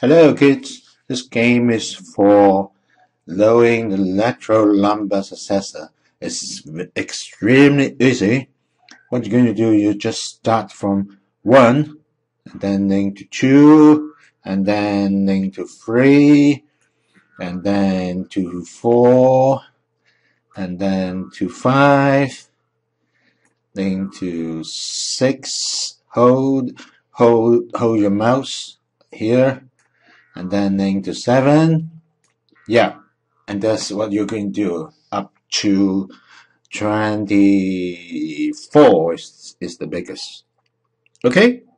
Hello kids, this game is for lowering the lateral lumbar successor. It's extremely easy. What you're going to do, you just start from 1, and then link to 2, and then link to 3, and then to 4, and then to 5, link to 6, hold your mouse here, and then link to 7. Yeah, and that's what you're going to do up to 24 is the biggest. Okay?